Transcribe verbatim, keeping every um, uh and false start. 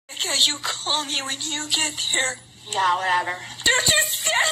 Becca, you call me when you get there. Yeah, whatever. Don't you stand